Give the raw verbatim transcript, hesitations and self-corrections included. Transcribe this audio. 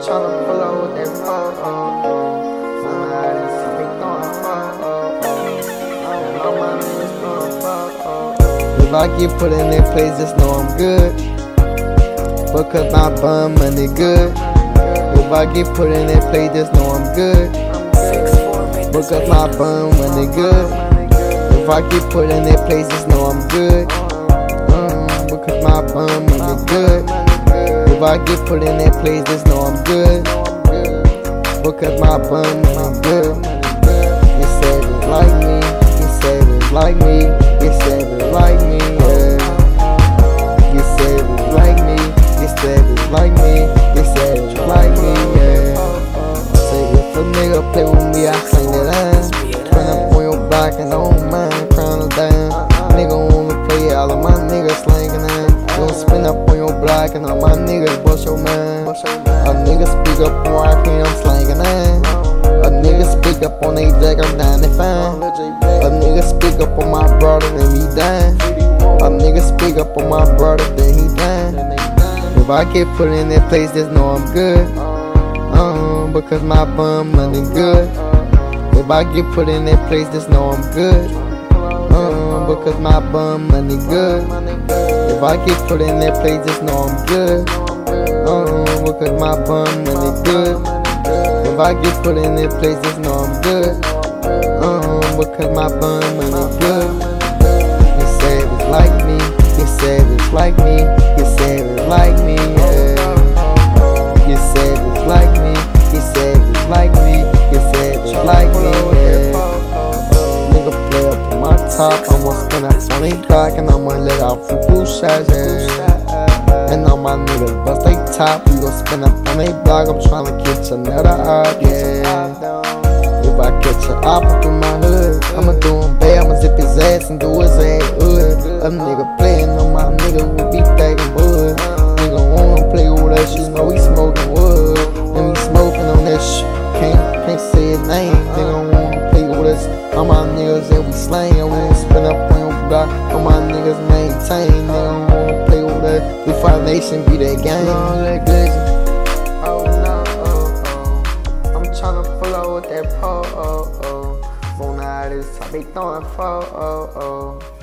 tryna pull out with that pole. When I just be throwing pole. And all my niggas throwing pole. If I get put in that place, just know I'm good. Because my bum money good. If I get put in that place, just know I'm good. Because my bum money good. If I get put in that place, just know I'm good. Mm, because my bum money good. If I get put in that place, just know I'm good. Because my bum money good. You said it like me. You said it like me. You said it like me. Yeah. You said it like me. You said it like me. You said it like me. Yeah. Say if a nigga play with me, I sing that line. Turn up on your block and I don't mind crown them down. Nigga wanna play, all of my niggas slangin' in. Don't spin up on your block and all my niggas bust your mind. A nigga speak up on our queen, I'm slangin' in. A nigga speak up on they jack, I'm down to find. A nigga speak up on my brother, then he dying. A nigga speak up on my brother, then he dying. If I get put in that place, just know I'm good. Um, because my bum money good. If I get put in that place, just know I'm good. Um, because my bum money good. If I get put in that place, just know I'm good. Um, because my bum money good. If I get put in that place, just know I'm good. Um, because my bum money good. You said it's like me. You said it's like me. You said it's like me. Yeah. You said it's like me. You said it's like me. You said it's like me. Yeah. Nigga play up on my top. I'ma spin up on they back and I'ma let out for blue shots. Yeah. And all my niggas bust they top. We gon' spin up on they block. I'm tryna catch another op. Yeah. If I catch an op through my hood, I'ma do him bad. I'ma zip his ass and do his ass hood. A nigga playing on my nigga will be bagging wood. Nigga wanna play with us, you know we smoking wood. And we smoking on that shit. Can't, can't say his name. Nigga wanna play with us. All my niggas and we slang. We won't spin up on your block. All my niggas maintain. Nigga wanna play with us. We five nation be that gang. No, that glizzy. Oh no, oh oh. I'm tryna pull out with that pole. Oh oh. When I just I be throwing pole. Oh oh.